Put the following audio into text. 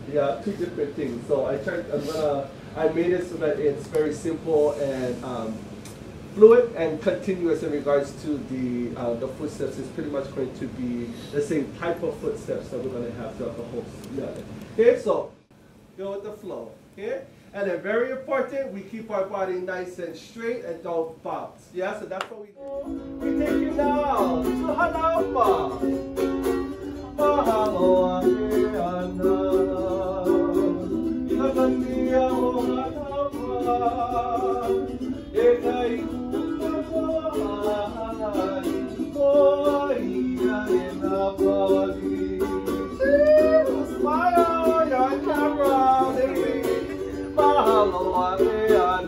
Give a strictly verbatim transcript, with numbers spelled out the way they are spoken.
Yeah, two different things. So I tried, I'm gonna, I made it so that it's very simple and um, fluid and continuous in regards to the uh, the footsteps. It's pretty much going to be the same type of footsteps that we're going to have throughout the whole melody. Okay, so go with the flow. Okay, and then very important, we keep our body nice and straight and don't bounce. Yeah, so that's what we do. We take you now to Hula Auana. Hula Smile, you're on camera, baby. Mahalo,